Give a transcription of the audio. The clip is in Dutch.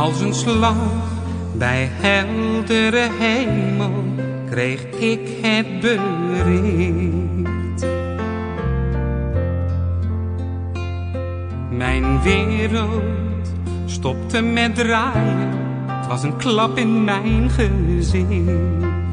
als een slag bij heldere hemel kreeg ik het bericht. Mijn wereld stopte met draaien, het was een klap in mijn gezicht.